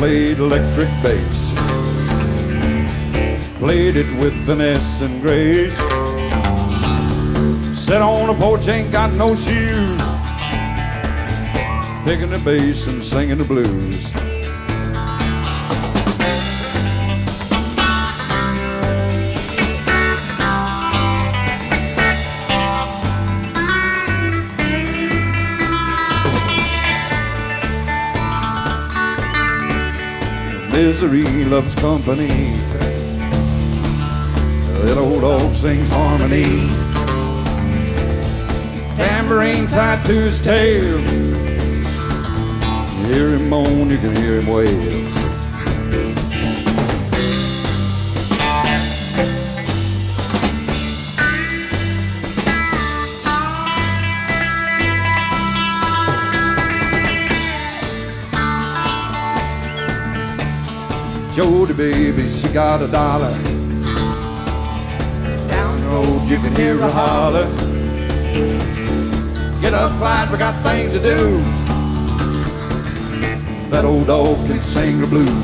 played electric bass, played it with finesse and grace. Sat on a porch, ain't got no shoes, picking the bass and singing the blues. Misery loves company, that old dog sings harmony. Tambourine tied to his tail, you hear him moan, you can hear him wail. Jody, baby, she got $1. Down the road, you can hear her holler. Get up, Clyde, we got things to do. That old dog can sing the blues.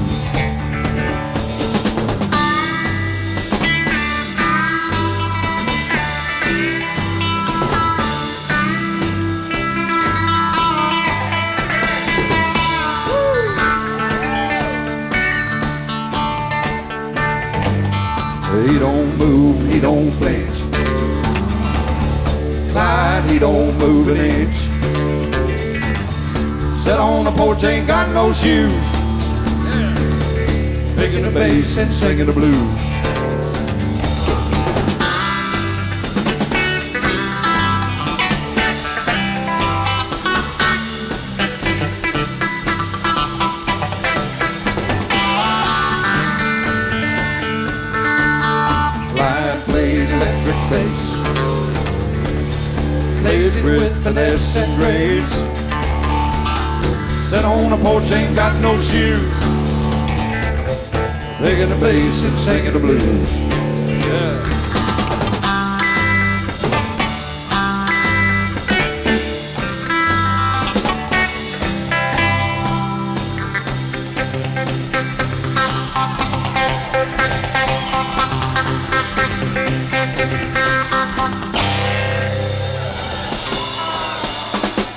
He don't move, he don't flinch. Clyde, he don't move an inch. Sit on the porch, ain't got no shoes, picking the bass and singing the blues. Clyde plays electric bass, plays it with finesse and grace. Sit on a porch, ain't got no shoes, picking the bass and singing the blues. Yeah.